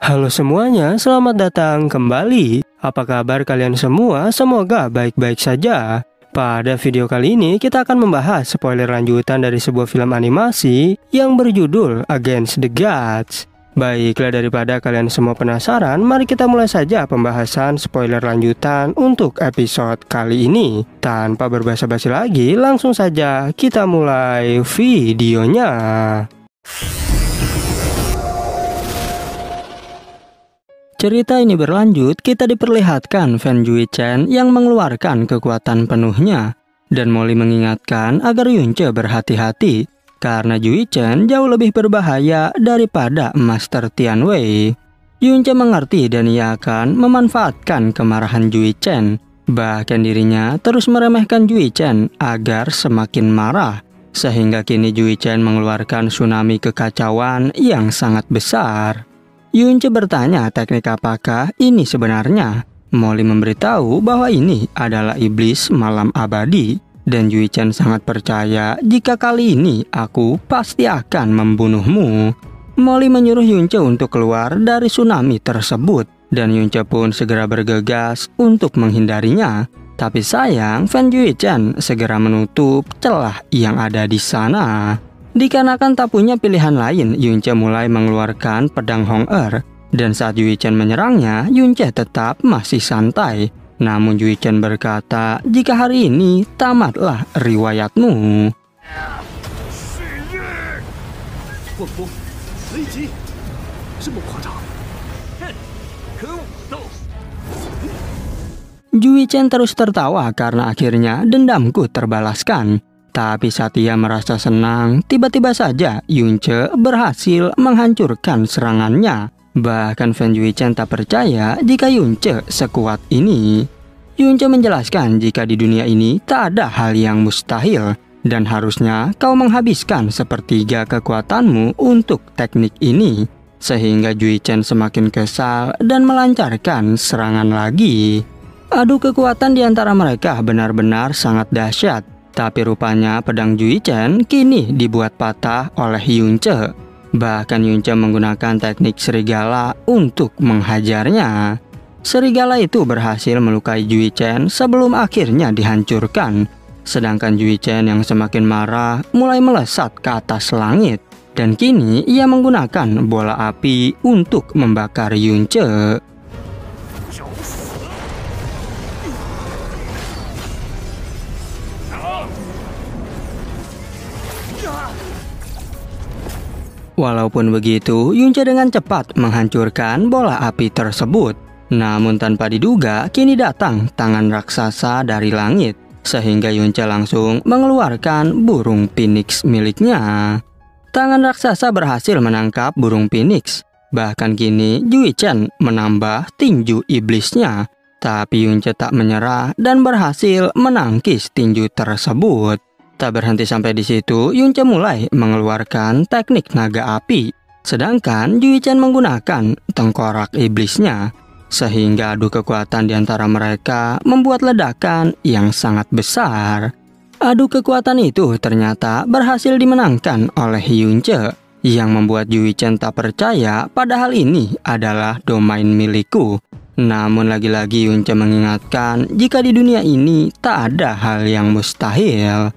Halo semuanya, selamat datang kembali. Apa kabar kalian semua? Semoga baik-baik saja. Pada video kali ini kita akan membahas spoiler lanjutan dari sebuah film animasi yang berjudul Against the Gods. Baiklah, daripada kalian semua penasaran, mari kita mulai saja pembahasan spoiler lanjutan untuk episode kali ini. Tanpa berbasa-basi lagi, langsung saja kita mulai videonya. Cerita ini berlanjut, kita diperlihatkan Fan Jui-chen yang mengeluarkan kekuatan penuhnya. Dan Molly mengingatkan agar Yunce berhati-hati, karena Jui-chen jauh lebih berbahaya daripada Master Tianwei. Yunce mengerti dan ia akan memanfaatkan kemarahan Jui-chen. Bahkan dirinya terus meremehkan Jui-chen agar semakin marah. Sehingga kini Jui-chen mengeluarkan tsunami kekacauan yang sangat besar. Yunce bertanya teknik apakah ini sebenarnya. Molly memberitahu bahwa ini adalah iblis malam abadi. Dan Jui-chen sangat percaya jika kali ini aku pasti akan membunuhmu. Molly menyuruh Yunce untuk keluar dari tsunami tersebut. Dan Yunce pun segera bergegas untuk menghindarinya. Tapi sayang, Fan Jui-chen segera menutup celah yang ada di sana. Dikarenakan tak punya pilihan lain, Yunce mulai mengeluarkan pedang Hong-er. Dan saat Jui-chen menyerangnya, Yunce tetap masih santai. Namun Jui-chen berkata, jika hari ini tamatlah riwayatmu. Jui-chen terus tertawa karena akhirnya dendamku terbalaskan. Tapi saat ia merasa senang, tiba-tiba saja Yunce berhasil menghancurkan serangannya. Bahkan Fan Jui-chen tak percaya jika Yunce sekuat ini. Yunce menjelaskan jika di dunia ini tak ada hal yang mustahil. Dan harusnya kau menghabiskan sepertiga kekuatanmu untuk teknik ini. Sehingga Jui-chen semakin kesal dan melancarkan serangan lagi. Adu kekuatan di antara mereka benar-benar sangat dahsyat. Tapi rupanya pedang Jui-chen kini dibuat patah oleh Yunce. Bahkan Yunce menggunakan teknik serigala untuk menghajarnya. Serigala itu berhasil melukai Jui-chen sebelum akhirnya dihancurkan. Sedangkan Jui-chen yang semakin marah mulai melesat ke atas langit. Dan kini ia menggunakan bola api untuk membakar Yunce. Walaupun begitu, Yunce dengan cepat menghancurkan bola api tersebut. Namun tanpa diduga, kini datang tangan raksasa dari langit. Sehingga Yunce langsung mengeluarkan burung phoenix miliknya. Tangan raksasa berhasil menangkap burung phoenix. Bahkan kini Jui-chen menambah tinju iblisnya. Tapi Yunce tak menyerah dan berhasil menangkis tinju tersebut. Tak berhenti sampai di situ, Yunce mulai mengeluarkan teknik naga api. Sedangkan Jui-chen menggunakan tengkorak iblisnya. Sehingga adu kekuatan di antara mereka membuat ledakan yang sangat besar. Adu kekuatan itu ternyata berhasil dimenangkan oleh Yunce. Yang membuat Jui-chen tak percaya padahal ini adalah domain milikku. Namun lagi-lagi Yunce mengingatkan jika di dunia ini tak ada hal yang mustahil.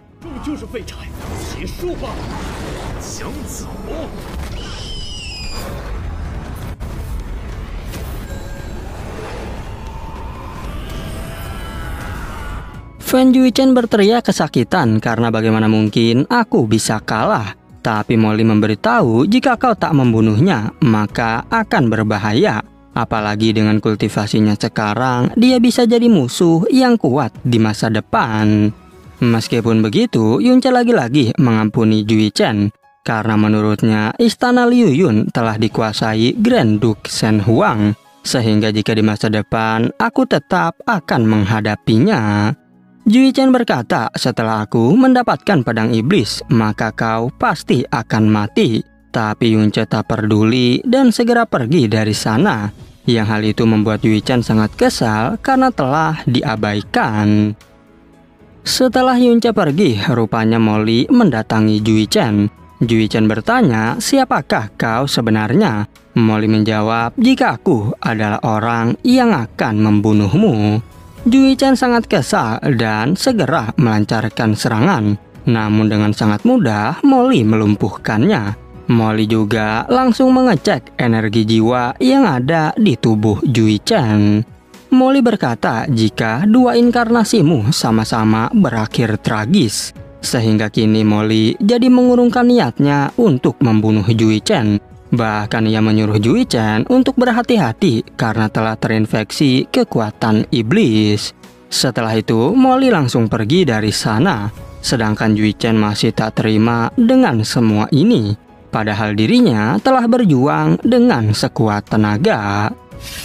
Fan Jui-chen berteriak kesakitan karena bagaimana mungkin aku bisa kalah. Tapi Molly memberitahu jika kau tak membunuhnya maka akan berbahaya. Apalagi dengan kultivasinya sekarang, dia bisa jadi musuh yang kuat di masa depan. Meskipun begitu, Yunce lagi-lagi mengampuni Jui-chen. Karena menurutnya, istana Liu Yun telah dikuasai Grand Duke Shen Huang. Sehingga jika di masa depan, aku tetap akan menghadapinya. Jui-chen berkata, setelah aku mendapatkan pedang iblis, maka kau pasti akan mati. Tapi Yunce tak peduli dan segera pergi dari sana. Yang hal itu membuat Jui-chen sangat kesal karena telah diabaikan. Setelah Yunce pergi, rupanya Molly mendatangi Jui-chen. Jui-chen bertanya, siapakah kau sebenarnya? Molly menjawab, "Jika aku adalah orang yang akan membunuhmu." Jui Chen sangat kesal dan segera melancarkan serangan. Namun dengan sangat mudah, Molly melumpuhkannya. Molly juga langsung mengecek energi jiwa yang ada di tubuh Jui Chen. Molly berkata jika dua inkarnasimu sama-sama berakhir tragis. Sehingga kini Molly jadi mengurungkan niatnya untuk membunuh Jui Chen. Bahkan ia menyuruh Jui Chen untuk berhati-hati karena telah terinfeksi kekuatan iblis. Setelah itu, Molly langsung pergi dari sana. Sedangkan Jui Chen masih tak terima dengan semua ini. Padahal dirinya telah berjuang dengan sekuat tenaga.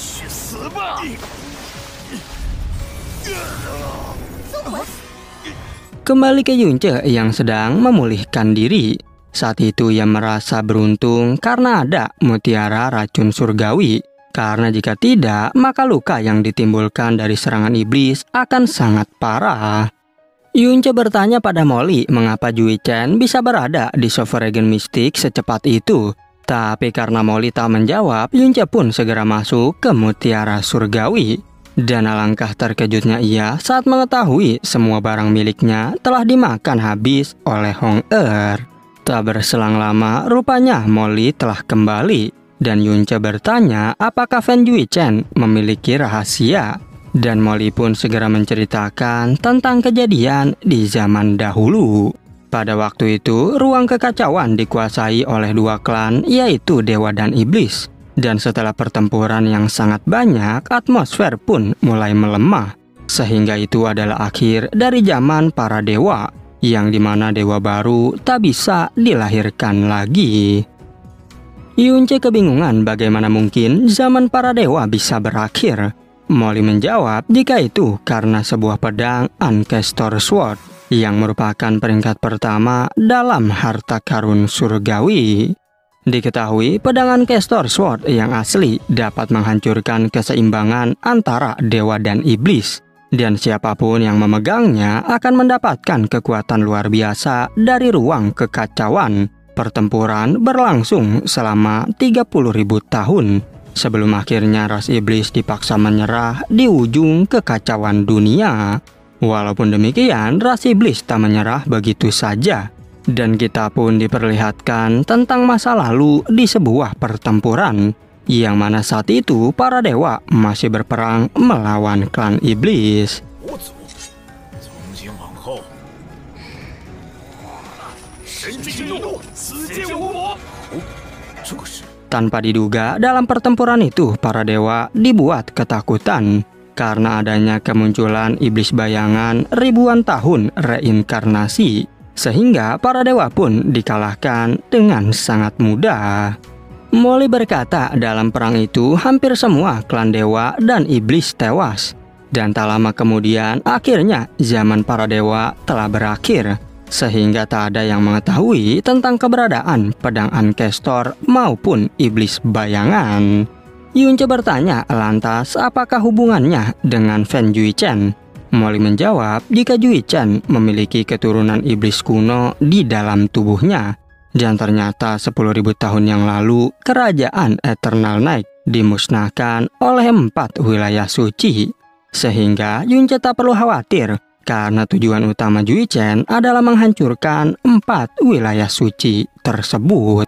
Kembali ke Yunce yang sedang memulihkan diri. Saat itu ia merasa beruntung karena ada mutiara racun surgawi. Karena jika tidak, maka luka yang ditimbulkan dari serangan iblis akan sangat parah. Yunce bertanya pada Molly mengapa Jui Chen bisa berada di Sovereign Mystic secepat itu. Tapi karena Molly tak menjawab, Yunce pun segera masuk ke mutiara surgawi. Dan alangkah terkejutnya ia saat mengetahui semua barang miliknya telah dimakan habis oleh Hong Er. Tak berselang lama, rupanya Molly telah kembali. Dan Yunce bertanya apakah Fan Jui Chen memiliki rahasia. Dan Molly pun segera menceritakan tentang kejadian di zaman dahulu. Pada waktu itu, ruang kekacauan dikuasai oleh dua klan, yaitu Dewa dan Iblis. Dan setelah pertempuran yang sangat banyak, atmosfer pun mulai melemah. Sehingga itu adalah akhir dari zaman para dewa, yang dimana dewa baru tak bisa dilahirkan lagi. Yunce kebingungan bagaimana mungkin zaman para dewa bisa berakhir. Molly menjawab jika itu karena sebuah pedang Ancestor Sword yang merupakan peringkat pertama dalam harta karun surgawi. Diketahui pedang Ancestor Sword yang asli dapat menghancurkan keseimbangan antara dewa dan iblis. Dan siapapun yang memegangnya akan mendapatkan kekuatan luar biasa dari ruang kekacauan. Pertempuran berlangsung selama 30.000 tahun. Sebelum akhirnya ras iblis dipaksa menyerah di ujung kekacauan dunia. Walaupun demikian, ras iblis tak menyerah begitu saja. Dan kita pun diperlihatkan tentang masa lalu di sebuah pertempuran, yang mana saat itu para dewa masih berperang melawan klan iblis. Tanpa diduga, dalam pertempuran itu para dewa dibuat ketakutan karena adanya kemunculan iblis bayangan ribuan tahun reinkarnasi. Sehingga para dewa pun dikalahkan dengan sangat mudah. Molly berkata dalam perang itu hampir semua klan dewa dan iblis tewas. Dan tak lama kemudian akhirnya zaman para dewa telah berakhir. Sehingga tak ada yang mengetahui tentang keberadaan pedang Ancestor maupun iblis bayangan. Yunce bertanya lantas apakah hubungannya dengan Fan Jui Chen. Molly menjawab jika Jui Chen memiliki keturunan iblis kuno di dalam tubuhnya. Dan ternyata 10.000 tahun yang lalu, kerajaan Eternal Night dimusnahkan oleh 4 wilayah suci. Sehingga Yunce tak perlu khawatir, karena tujuan utama Jui Chen adalah menghancurkan 4 wilayah suci tersebut.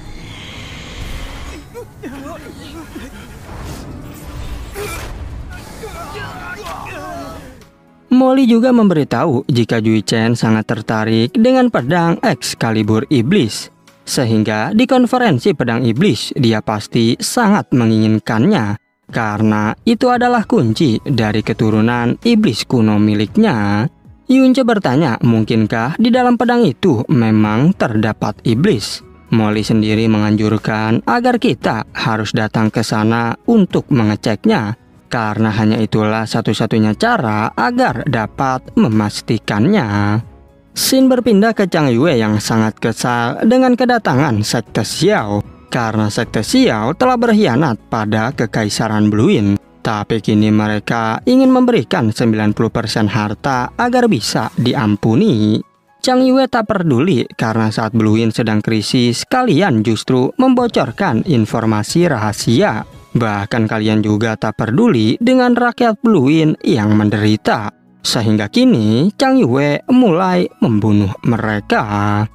Molly juga memberitahu jika Jui Chen sangat tertarik dengan pedang Excalibur Iblis. Sehingga di konferensi pedang iblis dia pasti sangat menginginkannya. Karena itu adalah kunci dari keturunan iblis kuno miliknya. Yunce bertanya mungkinkah di dalam pedang itu memang terdapat iblis. Molly sendiri menganjurkan agar kita harus datang ke sana untuk mengeceknya. Karena hanya itulah satu-satunya cara agar dapat memastikannya. Xin berpindah ke Chang Yue yang sangat kesal dengan kedatangan Sekte Xiao. Karena Sekte Xiao telah berkhianat pada Kekaisaran Bluin. Tapi kini mereka ingin memberikan 90% harta agar bisa diampuni. Chang Yue tak peduli karena saat Bluein sedang krisis, kalian justru membocorkan informasi rahasia. Bahkan kalian juga tak peduli dengan rakyat Bluein yang menderita. Sehingga kini Chang Yue mulai membunuh mereka.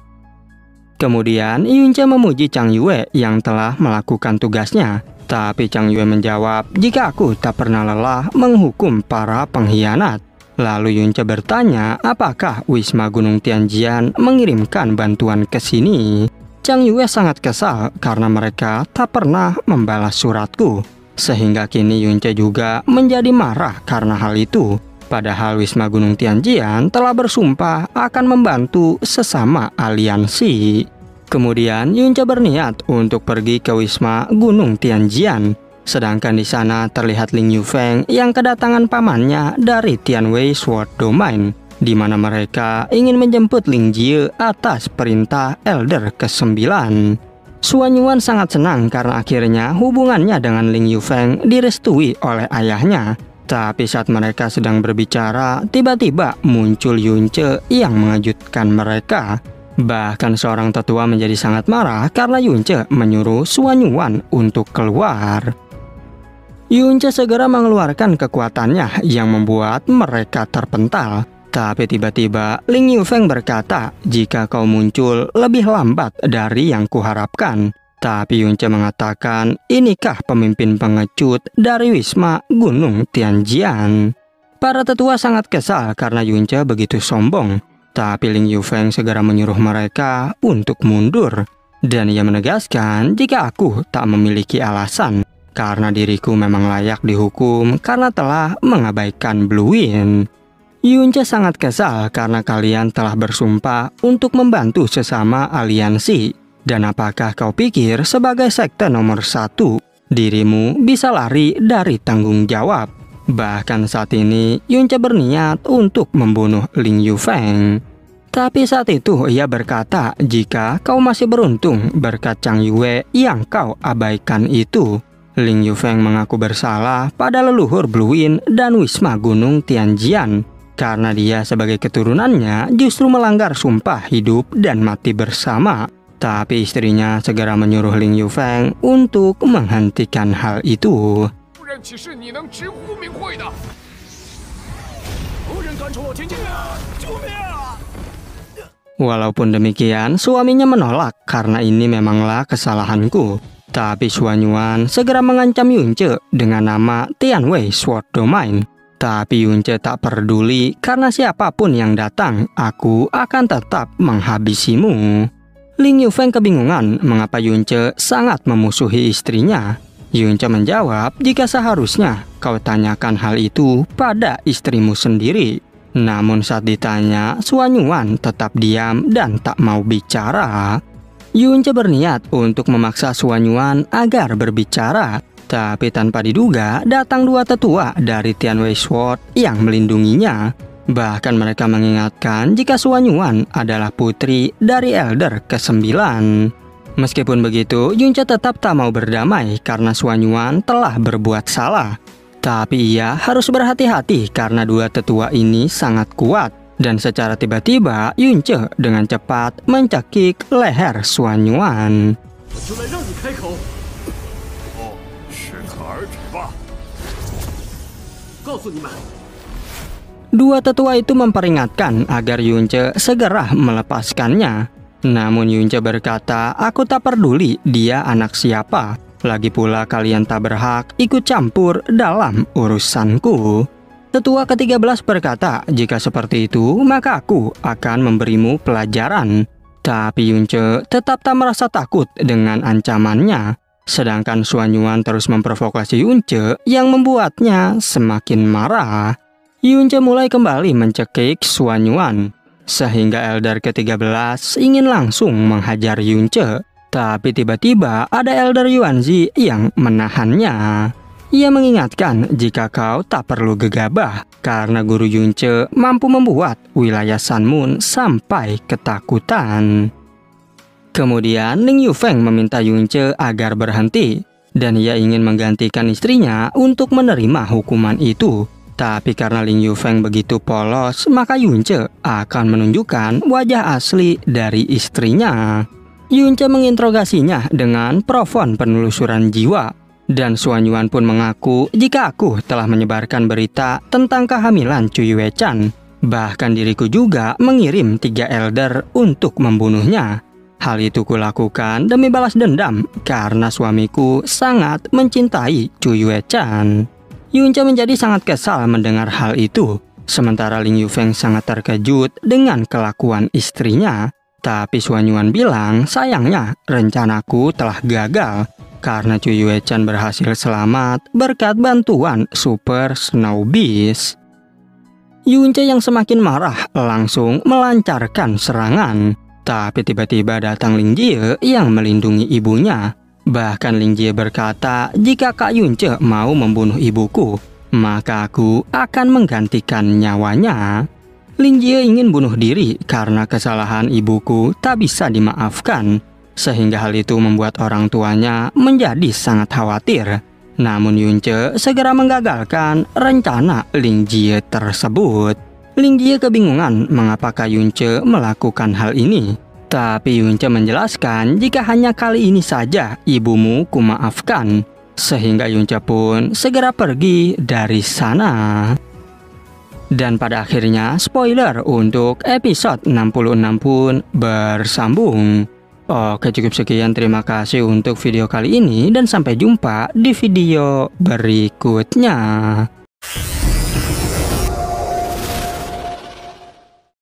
Kemudian Yunce memuji Chang Yue yang telah melakukan tugasnya. Tapi Chang Yue menjawab, jika aku tak pernah lelah menghukum para pengkhianat. Lalu Yunce bertanya, apakah Wisma Gunung Tianjian mengirimkan bantuan ke sini? Chang Yue sangat kesal karena mereka tak pernah membalas suratku. Sehingga kini Yunce juga menjadi marah karena hal itu. Padahal Wisma Gunung Tianjian telah bersumpah akan membantu sesama aliansi. Kemudian Yunce berniat untuk pergi ke Wisma Gunung Tianjian. Sedangkan di sana terlihat Ling Yufeng yang kedatangan pamannya dari Tianwei Sword Domain, di mana mereka ingin menjemput Ling Jie atas perintah Elder ke-9. Suan Yuan sangat senang karena akhirnya hubungannya dengan Ling Yufeng direstui oleh ayahnya. Tapi saat mereka sedang berbicara, tiba-tiba muncul Yunce yang mengejutkan mereka. Bahkan seorang tetua menjadi sangat marah karena Yunce menyuruh Suan Yuan untuk keluar. Yunce segera mengeluarkan kekuatannya yang membuat mereka terpental. Tapi tiba-tiba Ling Yufeng berkata, jika kau muncul lebih lambat dari yang kuharapkan. Tapi Yunce mengatakan, inikah pemimpin pengecut dari Wisma Gunung Tianjian? Para tetua sangat kesal karena Yunce begitu sombong. Tapi Ling Yufeng segera menyuruh mereka untuk mundur. Dan ia menegaskan, jika aku tak memiliki alasan, karena diriku memang layak dihukum karena telah mengabaikan Bluein. Yunce sangat kesal karena kalian telah bersumpah untuk membantu sesama aliansi. Dan apakah kau pikir sebagai sekte nomor 1, dirimu bisa lari dari tanggung jawab? Bahkan saat ini Yunce berniat untuk membunuh Ling Yufeng. Tapi saat itu ia berkata, jika kau masih beruntung berkat Chang Yue yang kau abaikan itu. Ling Yufeng mengaku bersalah pada leluhur Bluein dan Wisma Gunung Tianjian. Karena dia sebagai keturunannya justru melanggar sumpah hidup dan mati bersama. Tapi istrinya segera menyuruh Ling Yufeng untuk menghentikan hal itu. Walaupun demikian, suaminya menolak karena ini memanglah kesalahanku. Tapi Suan Yuan segera mengancam Yunce dengan nama Tianwei Sword Domain. Tapi Yunce tak peduli karena siapapun yang datang, aku akan tetap menghabisimu. Ling Yufeng kebingungan mengapa Yunce sangat memusuhi istrinya. Yunce menjawab, jika seharusnya kau tanyakan hal itu pada istrimu sendiri. Namun saat ditanya, Suan Yuan tetap diam dan tak mau bicara. Yunce berniat untuk memaksa Suan Yuan agar berbicara. Tapi tanpa diduga, datang dua tetua dari Tianwei Sword yang melindunginya. Bahkan mereka mengingatkan jika Suan Yuan adalah putri dari Elder ke-9. Meskipun begitu, Yunce tetap tak mau berdamai karena Suan Yuan telah berbuat salah. Tapi ia harus berhati-hati karena dua tetua ini sangat kuat. Dan secara tiba-tiba, Yunce dengan cepat mencekik leher Suan Yuan. Dua tetua itu memperingatkan agar Yunce segera melepaskannya. Namun Yunce berkata, aku tak peduli dia anak siapa. Lagi pula kalian tak berhak ikut campur dalam urusanku. Tetua ke-13 berkata, jika seperti itu maka aku akan memberimu pelajaran. Tapi Yunce tetap tak merasa takut dengan ancamannya. Sedangkan Suan Yuan terus memprovokasi Yunce yang membuatnya semakin marah. Yunce mulai kembali mencekik Suan Yuan. Sehingga Elder ke-13 ingin langsung menghajar Yunce. Tapi tiba-tiba ada Elder Yuanzi yang menahannya. Ia mengingatkan jika kau tak perlu gegabah karena guru Yunce mampu membuat wilayah Sanmun sampai ketakutan. Kemudian Ling Yufeng meminta Yunce agar berhenti dan ia ingin menggantikan istrinya untuk menerima hukuman itu. Tapi karena Ling Yufeng begitu polos, maka Yunce akan menunjukkan wajah asli dari istrinya. Yunce menginterogasinya dengan profon penelusuran jiwa. Dan Xuan Yuan pun mengaku jika aku telah menyebarkan berita tentang kehamilan Cui Wei-chan. Bahkan diriku juga mengirim 3 elder untuk membunuhnya. Hal itu kulakukan demi balas dendam karena suamiku sangat mencintai Cui Wei-chan. Yunce menjadi sangat kesal mendengar hal itu. Sementara Ling Yufeng sangat terkejut dengan kelakuan istrinya. Tapi Xuan Yuan bilang sayangnya rencanaku telah gagal karena Cui Wei-chan berhasil selamat berkat bantuan Super Snow Beast. Yunce yang semakin marah langsung melancarkan serangan. Tapi tiba-tiba datang Ling Jie yang melindungi ibunya. Bahkan Ling Jie berkata, jika Kak Yunce mau membunuh ibuku, maka aku akan menggantikan nyawanya. Ling Jie ingin bunuh diri karena kesalahan ibuku tak bisa dimaafkan. Sehingga hal itu membuat orang tuanya menjadi sangat khawatir. Namun Yunce segera menggagalkan rencana Ling Jie tersebut. Ling Jie kebingungan mengapa Kak Yunce melakukan hal ini. Tapi Yunce menjelaskan jika hanya kali ini saja ibumu kumaafkan. Sehingga Yunce pun segera pergi dari sana. Dan pada akhirnya spoiler untuk episode 66 pun bersambung. Oke, cukup sekian, terima kasih untuk video kali ini dan sampai jumpa di video berikutnya.